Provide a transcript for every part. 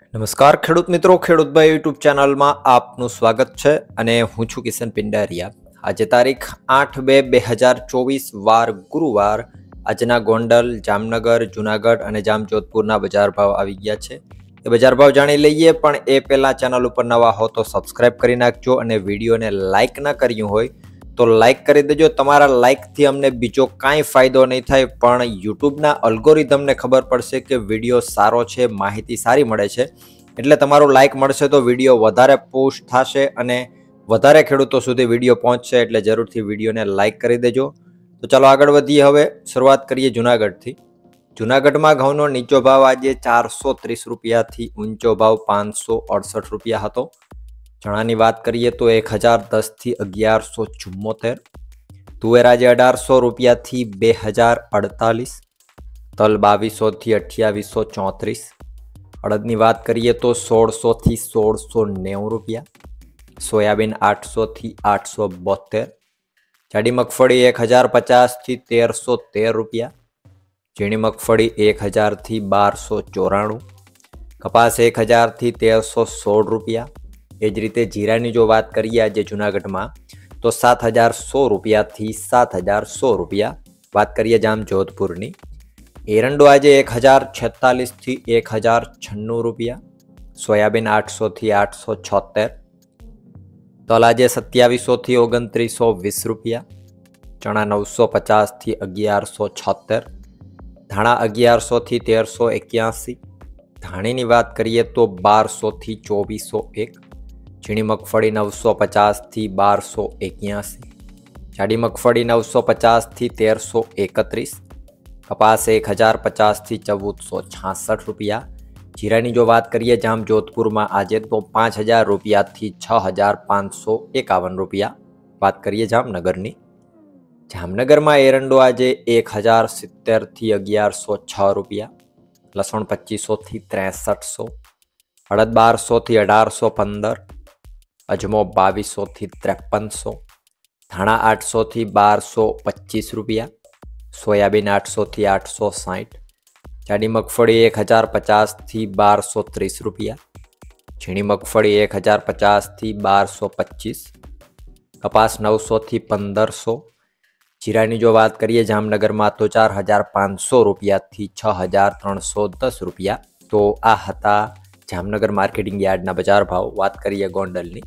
નમસ્કાર ખેડૂત મિત્રો, ખેડૂતભાઈ યુટ્યુબ ચેનલમાં આપનું સ્વાગત છે અને હું છું કિશન પિંડારિયા। આજે તારીખ 8/2/2024 વાર ગુરુવાર। આજના ગોંડલ, જામનગર, જુનાગઢ અને જામજોધપુરના બજાર ભાવ આવી ગયા છે। એ બજાર ભાવ જાણી લઈએ, પણ એ પહેલા ચેનલ ઉપર નવા હો તો સબસ્ક્રાઇબ કરી નાખજો અને વિડીયોને લાઇક ન કર્યું હોય તો લાઇક કરી દેજો। તમારા લાઇકથી અમને બીજો કાંઈ ફાયદો નહીં થાય, પણ યુટ્યુબના અલ્ગોરિધમને ખબર પડશે કે વિડીયો સારો છે, માહિતી સારી મળે છે, એટલે તમારું લાઇક મળશે તો વિડીયો વધારે પોસ્ટ થશે અને વધારે ખેડૂતો સુધી વિડીયો પહોંચશે, એટલે જરૂરથી વિડીયોને લાઇક કરી દેજો। તો ચાલો આગળ વધીએ। હવે શરૂઆત કરીએ જુનાગઢથી। જુનાગઢમાં ઘઉંનો નીચો ભાવ આજે 430 રૂપિયાથી ઊંચો ભાવ 568 રૂપિયા હતો। ચણાની વાત કરીએ તો 1010 થી 1174, તુવેર આજે 1800 રૂપિયાથી 2048, તલ 2200 થી 2834, અડદની વાત કરીએ તો 1600 થી 1690 રૂપિયા, સોયાબીન 800 થી 872, જાડી મગફળી 1050 થી 1313 રૂપિયા, ઝીણી મગફળી 1000 થી 1294, કપાસ 1000 થી 1316 રૂપિયા। એ જ રીતે જીરાની જો વાત કરીએ આજે જુનાગઢમાં તો 7100 રૂપિયાથી 7100 રૂપિયા। વાત કરીએ જામજોધપુરની, એરંડો આજે 1046 થી 1096 રૂપિયા, સોયાબીન 800 થી 876, તલ આજે 2700 થી 2920 રૂપિયા, ચણા 950 થી 1176, ધાણા 1100 થી 1381, ધાણીની વાત કરીએ તો 1200 થી 2401, ઝીણી મગફળી 950 થી 1281, જાડી મગફળી 950 થી 1331, કપાસ 1050 થી 1466 રૂપિયા। જીરાની જો વાત કરીએ જામજોધપુરમાં આજે તો 5000 રૂપિયાથી 6551 રૂપિયા। વાત કરીએ જામનગરની, જામનગરમાં એરંડો આજે 1070 થી 1106 રૂપિયા, લસણ 2500 થી 6300, અડદ 1200 થી 1815, અજમો 2200 થી 5300, ધાણા 800 થી 1225 રૂપિયા, સોયાબીન 800 થી 860, જાડી મગફળી 1050 થી 1230 રૂપિયા, ઝીણી મગફળી 1050 થી 1225, કપાસ 900 થી 1500, જીરાની જો વાત કરીએ જામનગરમાં તો 4500 રૂપિયાથી 6310 રૂપિયા। તો આ હતા જામનગર માર્કેટિંગ યાર્ડના બજાર ભાવ। વાત કરીએ ગોંડલની,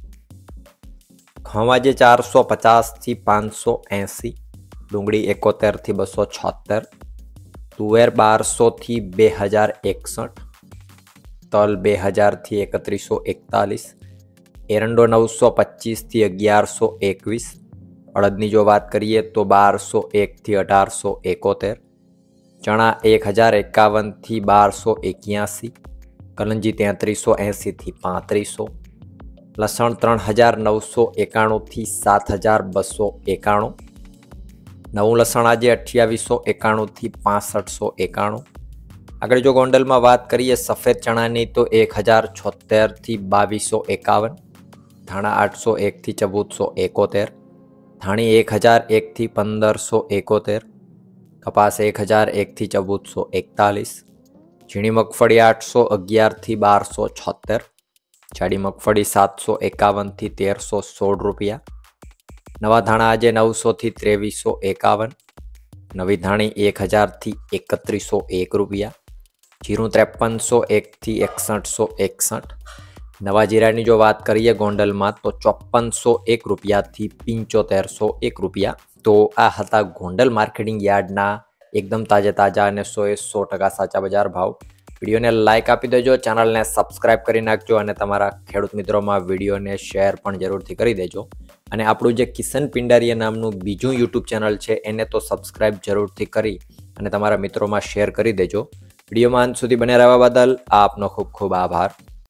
ઘઉં આજે 450 થી 580, ડુંગળી 71 થી 276, તુવેર 1200 થી 2061, તલ 2000 થી 3141, એરંડો 925 થી 1121, અડદની જો વાત કરીએ તો 1201 થી 1871, ચણા 1051 થી 1281, કલંજી 3380 થી 3500, લસણ 3991 થી 7291, નવું લસણ આજે 2891 થી 6591। આગળ જો ગોંડલમાં વાત કરીએ સફેદ ચણાની તો 1076 થી 2251, ધાણા 801 થી 1471, ધાણી 1001 થી 1571, કપાસ 1001 થી 1441, ઝીણી મગફળી 811 થી 1276, જાડી મગફળી 751 થી 1316 રૂપિયા, નવા ધાણા આજે 900 થી 2351, નવી ધાણી 1000 થી 3101 રૂપિયા, જીરું 5301 થી 6161, નવા જીરાની જો વાત કરીએ ગોંડલમાં તો 5401 રૂપિયાથી 7501 રૂપિયા। તો આ હતા ગોંડલ માર્કેટિંગ યાર્ડના એકદમ તાજા અને 100% સાચા બજાર ભાવ। વિડીયોને લાઇક આપી દેજો, ચેનલને સબસ્ક્રાઇબ કરી નાખજો અને તમારા ખેડૂત મિત્રોમાં વિડીયોને શેર પણ જરૂરથી કરી દેજો। અને આપણું જે કિશન પિંડારિયા નામનું બીજું યુટ્યુબ ચેનલ છે એને તો સબસ્ક્રાઇબ જરૂરથી કરી અને તમારા મિત્રોમાં શેર કરી દેજો। વિડીયોમાં અંત સુધી બને રહેવા બદલ આપનો ખૂબ ખૂબ આભાર।